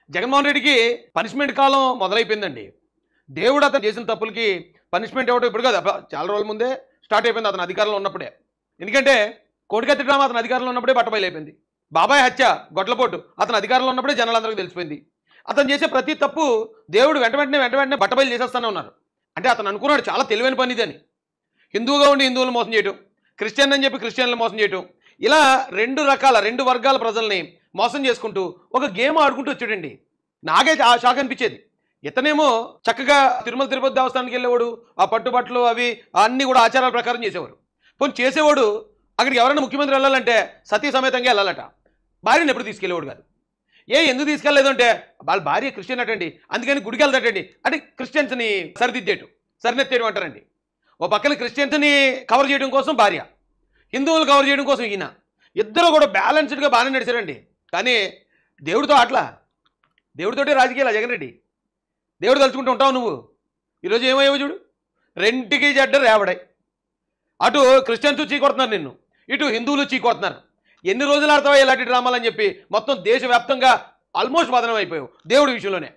జగన్మోహన్ రెడ్డికి పనిష్మెంట్ కాలం మొదలైపోయిందండి. దేవుడు అతను చేసిన తప్పులకి పనిష్మెంట్ ఇవ్వడం ఇప్పుడు కాదు, చాలా రోజుల ముందే స్టార్ట్ అయిపోయింది అతను అధికారంలో ఉన్నప్పుడే. ఎందుకంటే కోడికత్తి డ్రామా అతను అధికారంలో ఉన్నప్పుడే బట్టబయలైపోయింది. బాబాయ్ హత్య గొడ్లపోటు అతను అధికారంలో ఉన్నప్పుడే జనాలందరికీ తెలిసిపోయింది. అతను చేసే ప్రతి తప్పు దేవుడు వెంట వెంటనే బట్టబయలు చేసేస్తూనే ఉన్నారు. అంటే అతను అనుకున్నాడు చాలా తెలివైన పని ఇదని. హిందువుగా ఉండి హిందువులను మోసం చేయటం, క్రిస్టియన్ అని చెప్పి క్రిస్టియన్లు మోసం చేయటం, ఇలా రెండు వర్గాల ప్రజల్ని మోసం చేసుకుంటూ ఒక గేమ్ ఆడుకుంటూ వచ్చాడండి. నాకైతే ఆ షాక్ అనిపించేది. ఇతనేమో చక్కగా తిరుమల తిరుపతి దేవస్థానానికి వెళ్ళేవాడు, ఆ పట్టుబట్టలు అవి అన్నీ కూడా ఆచారాల ప్రకారం చేసేవారు. పోనీ చేసేవాడు అక్కడికి ఎవరైనా ముఖ్యమంత్రి వెళ్ళాలంటే సతీ సమేతంగా వెళ్ళాలట, భార్యను ఎప్పుడు తీసుకెళ్ళేవాడు కాదు. ఎందుకు తీసుకెళ్ళలేదు అంటే వాళ్ళ భార్య క్రిస్టియన్ అటండి, అందుకని గుడికి వెళ్తాటండి అంటే క్రిస్టియన్స్ని సరినెత్తేయడం అంటారండి. ఓ పక్కన క్రిస్టియన్స్ని కవర్ చేయడం కోసం భార్య, హిందువులు కవర్ చేయడం కోసం ఈయన, ఇద్దరు కూడా బ్యాలెన్స్డ్గా బాగానే నడిచారండి. కానీ దేవుడితో అట్లా, దేవుడితోటే రాజకీయాలు జగన్ రెడ్డి. దేవుడు తలుచుకుంటూ ఉంటావు నువ్వు. ఈరోజు ఏమయ్యావు చూడు, రెంటికి జడ్డ రేవడాయి. అటు క్రిస్టియన్స్ చీకొడుతున్నారు నిన్ను, ఇటు హిందువులు చీకొడుతున్నారు. ఎన్ని రోజులు ఆడతావా ఇలాంటి డ్రామాలు అని చెప్పి మొత్తం దేశవ్యాప్తంగా ఆల్మోస్ట్ బదనం అయిపోయావు దేవుడి విషయంలోనే.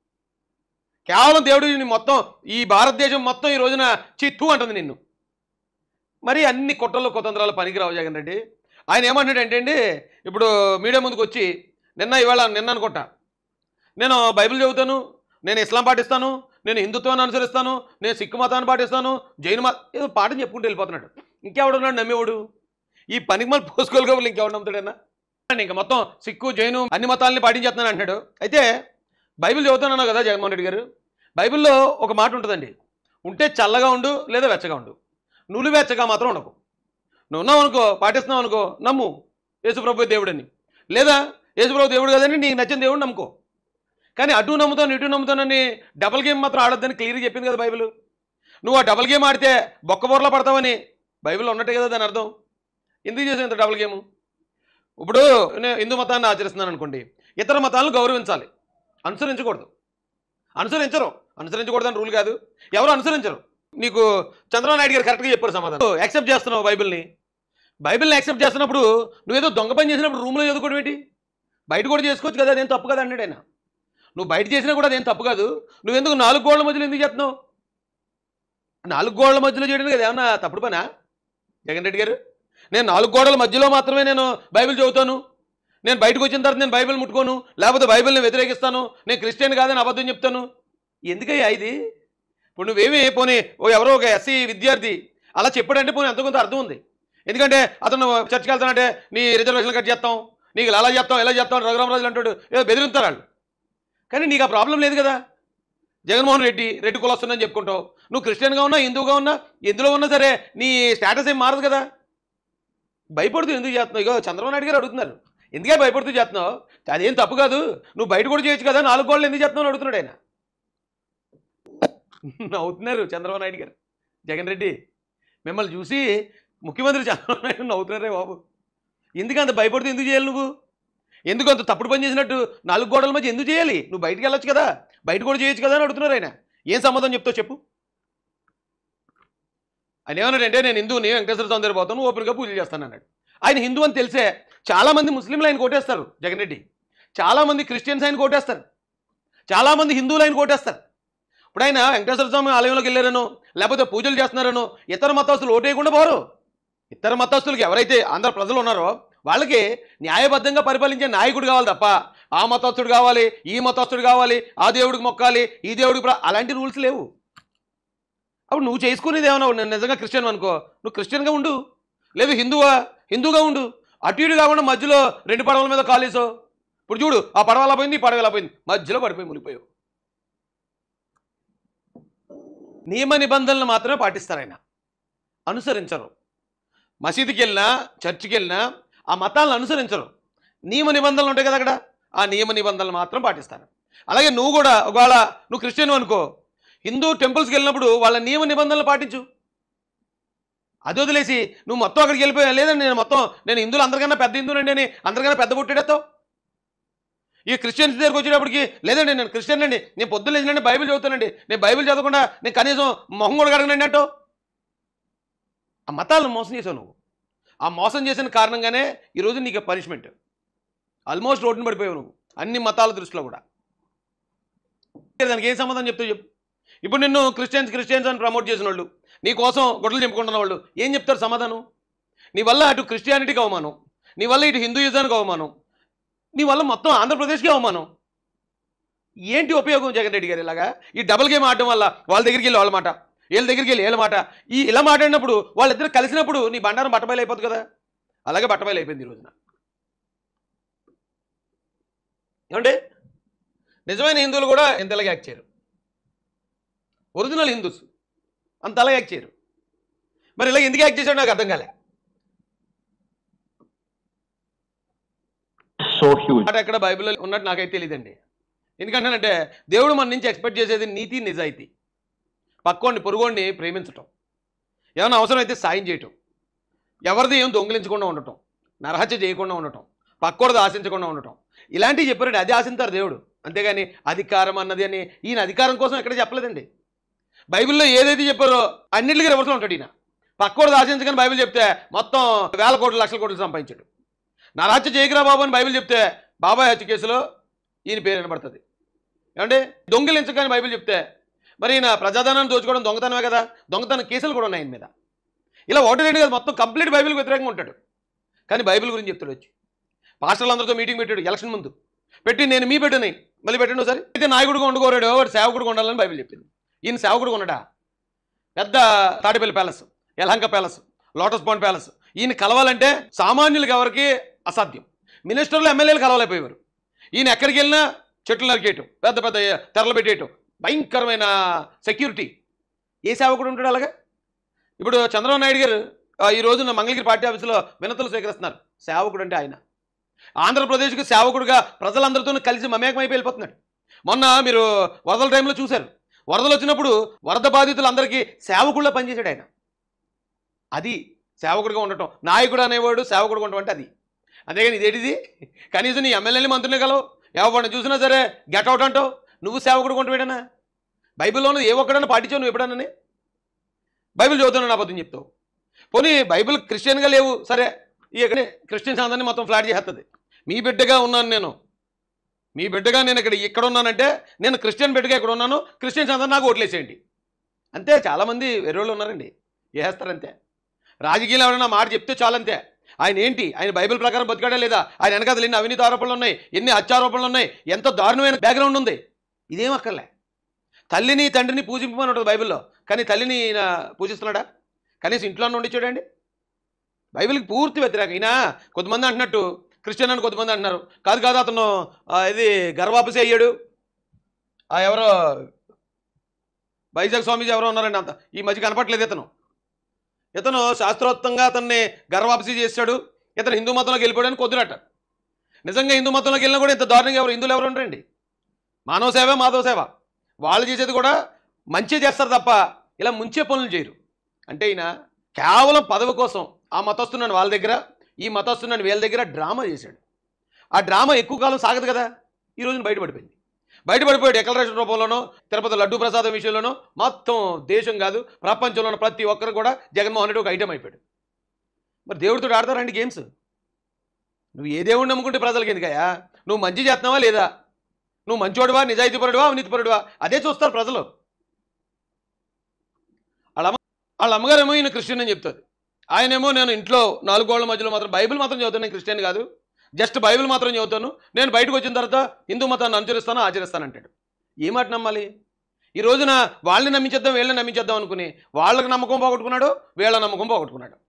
కేవలం దేవుడిని మొత్తం ఈ భారతదేశం మొత్తం ఈ రోజున చిత్తు అంటుంది నిన్ను. మరి అన్ని కుట్రలు కుతంత్రాలు పనికిరావు జగన్ రెడ్డి. ఆయన ఏమంటాడంటే అండి, ఇప్పుడు మీడియా ముందుకు వచ్చి నిన్న అనుకుంటా, నేను బైబిల్ చదువుతాను, నేను ఇస్లాం పాటిస్తాను, నేను హిందుత్వాన్ని అనుసరిస్తాను, నేను సిక్కు మతాన్ని పాటిస్తాను, జైను ఏదో పాఠం చెప్పుకుంటూ వెళ్ళిపోతున్నాడు. ఇంకెవడున్నాడు నమ్మేవాడు? ఈ పనికి మళ్ళీ పోసుకోలు కబుర్లు ఇంకెవడు నమ్ముతాడన్నా? ఇంకా మొత్తం సిక్కు జైను అన్ని మతాలని పాటించేస్తున్నాను అంటున్నాడు. అయితే బైబిల్ చదువుతానన్నావు కదా జగన్మోహన్ రెడ్డి గారు, బైబిల్లో ఒక మాట ఉంటుందండి, ఉంటే చల్లగా ఉండు లేదా వెచ్చగా ఉండు, నువ్వు వెచ్చగా మాత్రం ఉండకు. నువ్వు ఉన్నావు అనుకో, పాటిస్తున్నావు అనుకో, నమ్ము యేసుప్రభు దేవుడని, లేదా యేసుప్రభు దేవుడు కదని నీకు నచ్చిన దేవుడు నమ్ముకో. కానీ అటు నమ్ముతాను ఇటు నమ్ముతానని డబల్ గేమ్ మాత్రం ఆడొద్దని క్లియర్గా చెప్పింది కదా బైబిల్. నువ్వు ఆ డబల్ గేమ్ ఆడితే బొక్కబోర్లా పడతావని బైబిల్లో ఉన్నట్టే కదా దాని అర్థం. ఎందుకు చేసావు ఇంత డబల్ గేము? ఇప్పుడు నేను హిందూ మతాన్ని ఆచరిస్తున్నాను అనుకోండి, ఇతర మతాలను గౌరవించాలి, అనుసరించకూడదు. అనుసరించకూడదని రూల్ కాదు, ఎవరు అనుసరించరు. నీకు చంద్రబాబు నాయుడు గారు కరెక్ట్గా చెప్పారు సమాధానం. యాక్సెప్ట్ చేస్తున్నావు బైబిల్ని యాక్సెప్ట్ చేస్తున్నప్పుడు నువ్వేదో దొంగ పని చేసినప్పుడు రూమ్లో చదువుకోవడం ఏంటి? బయట కూడా చేసుకోవచ్చు కదా, అదేం తప్పు కదా అన్నాడు ఆయన. నువ్వు బయట చేసినా కూడా అదేం తప్పు కాదు, నువ్వెందుకు 4 గోడల మధ్యలో ఎందుకు చేస్తున్నావు? 4 గోడల మధ్యలో చేయడం కదా ఏమన్నా తప్పుడు పనా జగన్ రెడ్డి గారు? నేను 4 గోడల మధ్యలో మాత్రమే నేను బైబిల్ చదువుతాను, నేను బయటకు వచ్చిన తర్వాత నేను బైబిల్ ముట్టుకోను, లేకపోతే బైబిల్ని వ్యతిరేకిస్తాను, నేను క్రిస్టియన్ కాదని అబద్ధం చెప్తాను. ఎందుకయ్యా ఇది? ఇప్పుడు నువ్వేమీ పోనీ ఎవరో ఒక ఎస్సీ విద్యార్థి అలా చెప్పాడంటే పోనీ ఎంతో కొంత అర్థం ఉంది. ఎందుకంటే అతను చర్చకి వెళ్తానంటే నీ రిజర్వేషన్ కట్ చేస్తాం, నీకు అలా చేస్తాం ఎలా చేస్తాం రఘురామరాజులు అంటాడు, ఏదో బెదిరిస్తారు వాళ్ళు. కానీ నీకు ఆ ప్రాబ్లం లేదు కదా. జగన్మోహన్ రెడ్డి కులొస్తుందని చెప్పుకుంటావు, నువ్వు క్రిస్టియన్గా ఉన్నా హిందువుగా ఉన్నా ఎందులో ఉన్నా సరే నీ స్టేటస్ ఏం మారదు కదా. భయపడుతూ ఎందుకు చేస్తున్నావు? ఇగో చంద్రబాబు నాయుడు గారు అడుగుతున్నారు, ఎందుకే భయపడుతూ చేస్తున్నావు? అదేం తప్పు కాదు, నువ్వు బయట కూడా చేయొచ్చు కదా, 4 గోడలు ఎందుకు చేస్తున్నావు అడుగుతున్నాడు ఆయన. నవ్వుతున్నారు చంద్రబాబు నాయుడు గారు. జగన్ రెడ్డి మిమ్మల్ని చూసి ముఖ్యమంత్రి చంద్రబాబు నాయుడు నవ్వుతున్నారే బాబు. ఎందుకంత భయపడుతూ ఎందుకు చేయాలి నువ్వు? ఎందుకు అంత తప్పుడు పని చేసినట్టు 4 గోడల మధ్య ఎందుకు చేయాలి? నువ్వు బయటికి వెళ్ళొచ్చు కదా, బయట కూడా చేయొచ్చు కదా అని అడుగుతున్నారు ఆయన. ఏం సంబంధం చెప్తావు చెప్పు? ఆయన ఏమన్నాడంటే నేను హిందువుని, వెంకటేశ్వర స్వామి దగ్గర పోతాను, ఓపెన్గా పూజలు చేస్తాను అన్నాడు. ఆయన హిందూ అని తెలిసే చాలామంది ముస్లింలు ఆయన కోటేస్తారు జగన్ రెడ్డి, చాలామంది క్రిస్టియన్స్ ఆయన కోటేస్తారు, చాలామంది హిందువులు ఆయన కోటేస్తారు. ఇప్పుడు ఆయన వెంకటేశ్వర స్వామి ఆలయంలోకి వెళ్ళారనో లేకపోతే పూజలు చేస్తున్నారనో ఇతర మతస్థులు ఓటేయకుండా పోరు. ఇతర మతస్థులకి ఎవరైతే ఆంధ్ర ప్రజలు ఉన్నారో వాళ్ళకి న్యాయబద్ధంగా పరిపాలించే నాయకుడు కావాలి తప్ప ఆ మతస్థుడు కావాలి, ఈ మతస్థుడు కావాలి, ఆ దేవుడికి మొక్కాలి, ఈ దేవుడికి అలాంటి రూల్స్ లేవు. అప్పుడు నువ్వు చేసుకునేది ఏమన్నా, నేను నిజంగా క్రిస్టియన్ అనుకో, నువ్వు క్రిస్టియన్గా ఉండు, లేదు హిందువుగా ఉండు. అటు ఇటు కాకుండా మధ్యలో 2 పడవల మీద కాలేసావు. ఇప్పుడు చూడు, ఆ పడవ ఎలా పోయింది, ఈ పడవ ఎలా పోయింది, మధ్యలో పడిపోయి మునిగిపోయావు. నియమ నిబంధనలు మాత్రమే పాటిస్తారు ఆయన, అనుసరించరు. మసీదుకి వెళ్ళినా చర్చికి వెళ్ళినా ఆ మతాలను అనుసరించరు. నియమ నిబంధనలు ఉంటాయి కదా అక్కడ, ఆ నియమ నిబంధనలు మాత్రం పాటిస్తారు. అలాగే నువ్వు కూడా ఒకవేళ నువ్వు క్రిస్టియన్ అనుకో, హిందూ టెంపుల్స్కి వెళ్ళినప్పుడు వాళ్ళ నియమ నిబంధనలు పాటించు. అది వదిలేసి నువ్వు మొత్తం అక్కడికి వెళ్ళిపోయా, లేదండి నేను హిందువులు అందరికన్నా పెద్ద హిందువునండి అని అందరికన్నా పెద్ద పుట్టేస్తావు. ఈ క్రిస్టియన్స్ దగ్గరికి వచ్చేటప్పటికి లేదండి నేను క్రిస్టియన్ అండి, నేను పొద్దున్న లేచినండి బైబిల్ చదువుతానండి, నేను బైబిల్ చదవకుండా నేను కనీసం మొహం కూడా కడగనండి అంటావు. ఆ మతాలను మోసం చేసావు నువ్వు. ఆ మోసం చేసిన కారణంగానే ఈరోజు నీకు పనిష్మెంట్. ఆల్మోస్ట్ రోడ్డున పడిపోయావు నువ్వు అన్ని మతాల దృష్టిలో కూడా. దానికి ఏం సంబంధం చెప్తూ చెప్పు. ఇప్పుడు నిన్ను క్రిస్టియన్స్ అని ప్రమోట్ చేసిన వాళ్ళు, నీ కోసం గొడ్డలు చెప్పుకుంటున్న వాళ్ళు ఏం చెప్తారు సమాధానం? నీ వల్ల అటు క్రిస్టియానిటీకి అవమానం, నీ వల్ల ఇటు హిందూయిజానికి అవమానం, నీ వల్ల మొత్తం ఆంధ్రప్రదేశ్కి అవమానం. ఏంటి ఉపయోగం జగన్ రెడ్డి గారు ఇలాగా? ఈ డబుల్ గేమ్ ఆడడం వల్ల వాళ్ళ దగ్గరికి వెళ్ళి వాళ్ళ మాట, వీళ్ళ దగ్గరికి వెళ్ళి వీళ్ళ మాట, ఇలా మాట్లాడినప్పుడు వాళ్ళిద్దరు కలిసినప్పుడు నీ బండారం బట్టబయలు అయిపోతుంది కదా. అలాగే బట్టబయలు అయిపోయింది ఈ రోజున. ఏమంటే నిజమైన హిందువులు కూడా ఇంతలాగా యాక్ట్ చేయరు. ఒరిజినల్ హిందూస్ అంతలా యాక్ట్ చేయరు. మరి ఇలా ఎందుకు యాక్ట్ చేశాడు నాకు అర్థం కాలే. మాట ఎక్కడ బైబిల్లో ఉన్నట్టు నాకైతే తెలియదండి. ఎందుకంటేనంటే దేవుడు మన నుంచి ఎక్స్పెక్ట్ చేసేది నీతి, నిజాయితీ, పక్కోడిని పొరుగోడిని ప్రేమించటం, ఏమైనా అవసరమైతే సాయం చేయటం, ఎవరిది ఏం దొంగిలించకుండా ఉండటం, నరహత్య చేయకుండా ఉండటం, పక్కోడిది ఆశించకుండా ఉండటం, ఇలాంటివి చెప్పారండి. అది ఆశించారు దేవుడు. అంతేగాని అధికారం అన్నది అని ఈయన అధికారం కోసం ఎక్కడ చెప్పలేదండి. బైబిల్లో ఏదైతే చెప్పారో అన్నింటికి రివర్స్లో ఉంటాడు ఈయన. పక్కోడిది ఆశించగానే బైబిల్ చెప్తే మొత్తం వేల కోట్లు లక్షల కోట్లు సంపాదించాడు. నరహత్య చేయకురా బాబు అని బైబిల్ చెప్తే బాబాయ్ హత్య కేసులో ఈయన పేరు వినబడుతుంది. ఏమంటే దొంగిలించగానే బైబిల్ చెప్తే మరి ఈయన ప్రజాధనాన్ని దోచుకోవడం దొంగతనమే కదా, దొంగతనం కేసులు కూడా ఉన్నాయి ఆయన మీద. ఇలా ఒకటి రెండు కదా, మొత్తం కంప్లీట్ బైబిల్కి వ్యతిరేకంగా ఉంటాడు. కానీ బైబిల్ గురించి చెప్తాడు వచ్చి. పాస్టర్లందరితో మీటింగ్ పెట్టాడు ఎలక్షన్ ముందు పెట్టి, నేను మీ బిడ్డని మళ్ళీ పెట్టండి ఒకసారి. అయితే నాయకుడిగా వండుకోరాడు, వాడు సేవకుడిగా ఉండాలని బైబిల్ చెప్పింది. ఈయన సేవకుడిగా ఉండడా? పెద్ద Tatipalli palace, Yelahanka palace, lotus pond palace, ఈయన కలవాలంటే సామాన్యులకు ఎవరికి అసాధ్యం. మినిస్టర్లు ఎమ్మెల్యేలు కలవలేకపోయేవారు. ఈయన ఎక్కడికి వెళ్ళినా చెట్లు నరికేయటం, పెద్ద పెద్ద తెరలు పెట్టేయటం, భయంకరమైన సెక్యూరిటీ. ఏ సేవకుడు ఉంటాడు అలాగా? ఇప్పుడు చంద్రబాబు నాయుడు గారు ఈ రోజున మంగళగిరి పార్టీ ఆఫీసులో వినతులు స్వీకరిస్తున్నారు. సేవకుడు అంటే ఆయన ఆంధ్రప్రదేశ్కి సేవకుడుగా ప్రజలందరితో కలిసి మమేకమైపోయి వెళ్ళిపోతున్నాడు. మొన్న మీరు వరదల టైంలో చూశారు. వరదలు వచ్చినప్పుడు వరద బాధితులందరికీ సేవకుడిలో పనిచేశాడు ఆయన. అది సేవకుడిగా ఉండటం. నాయకుడు అనేవాడు సేవకుడుగా ఉండటం అంటే అది. అంతేగాని ఇదేంటిది? కనీసం నీ ఎమ్మెల్యేని మంత్రులే కలవు, ఎవరిని చూసినా సరే గెట్అవుట్ అంటావు. నువ్వు సేవకుడు కొంటావేడనా? బైబిల్లోనూ ఏ ఒక్కడన్నా పాటించావు నువ్వు ఎప్పుడన్నా? బైబిల్ చదువుతున్నాను అబద్ధం చెప్తావు. పోనీ బైబిల్ క్రిస్టియన్గా లేవు సరే, ఇక్కడ క్రిస్టియన్స్ అందరినీ మొత్తం ఫ్లాట్ చేస్తుంది. మీ బిడ్డగా ఉన్నాను నేను, మీ బిడ్డగా నేను ఇక్కడ ఉన్నానంటే నేను క్రిస్టియన్ బిడ్డగా ఇక్కడ ఉన్నాను, క్రిస్టియన్స్ అందరూ నాకు ఓట్లేసేయండి అంతే. చాలామంది వెర్రోళ్ళు ఉన్నారండి, వేస్తారంతే. రాజకీయాలు ఎవరైనా మాట చెప్తే చాలంతే. ఆయన ఏంటి, ఆయన బైబిల్ ప్రకారం బతికాడా లేదా, ఆయన వెనకాల ఎన్ని అవినీతి ఆరోపణలు ఉన్నాయి, ఎన్ని హత్యారోపణలు ఉన్నాయి, ఎంత దారుణమైన బ్యాక్గ్రౌండ్ ఉంది, ఇదేం అక్కర్లే. తల్లిని తండ్రిని పూజింపమని ఉంటుంది బైబిల్లో, కానీ తల్లిని ఈయన పూజిస్తున్నాడా? కనీసం ఇంట్లో ఉండి చూడండి. బైబిల్కి పూర్తి వ్యతిరేకం. ఈయన కొంతమంది అంటున్నట్టు క్రిస్టియన్ అని కొంతమంది అంటున్నారు. కాదు కాదు, అతను ఇది గర్వాపసి అయ్యాడు. ఎవరో వైజాగ్ స్వామీజీ ఎవరో ఉన్నారండి, అంత ఈ మధ్య కనపట్లేదు. ఇతను శాస్త్రోక్తంగా అతన్ని గర్వాపసి చేశాడు, ఇతను హిందూ మతంలోకి వెళ్ళిపోయాడని కొద్దిరట. నిజంగా హిందూ మతంలోకి వెళ్ళినా కూడా ఇంత దారుణంగా హిందువులు ఎవరు ఉంటారండి? మానవ సేవ మాధవ సేవ, వాళ్ళు చేసేది కూడా మంచి చేస్తారు తప్ప ఇలా ముంచే పనులు చేయరు. అంటే ఈయన కేవలం పదవి కోసం ఆ మతస్థున్నాను వాళ్ళ దగ్గర, ఈ మతస్థున్నాను వీళ్ళ దగ్గర డ్రామా చేశాడు. ఆ డ్రామా ఎక్కువ కాలం సాగదు కదా, ఈ రోజున బయటపడిపోయాడు. డిక్లరేషన్ రూపంలోనో, తిరుపతి లడ్డూ ప్రసాదం విషయంలోనో మొత్తం దేశం కాదు ప్రపంచంలోనూ ప్రతి ఒక్కరు కూడా జగన్మోహన్ రెడ్డి ఒక ఐటమ్ అయిపోయాడు. మరి దేవుడితో ఆడతారండి గేమ్స్? నువ్వు ఏ దేవుడిని నమ్ముకుంటే ప్రజలకి ఎందుకయ్యా? నువ్వు మంచి చేస్తున్నావా లేదా, నువ్వు మంచోడువా, నిజాయితీపరుడువా, అవినీతిపరుడువా, అదే చూస్తారు ప్రజలు. వాళ్ళ అమ్మగారేమో ఈయన క్రిస్టియన్ అని చెప్తుంది, ఆయనేమో నేను ఇంట్లో 4 గోళ్ల మధ్యలో మాత్రం బైబిల్ మాత్రం చదువుతాను, నేను క్రిస్టియన్ కాదు, జస్ట్ బైబిల్ మాత్రం చదువుతాను, నేను బయటకు వచ్చిన తర్వాత హిందూ మతాన్ని అనుసరిస్తాను ఆచరిస్తానంటాడు. ఏ మాట నమ్మాలి? ఈ రోజున వాళ్ళని నమ్మించేద్దాం వీళ్ళని నమ్మించేద్దాం అనుకుని వాళ్ళకి నమ్మకం పోగొట్టుకున్నాడు, వీళ్ళ నమ్మకం పోగొట్టుకున్నాడు.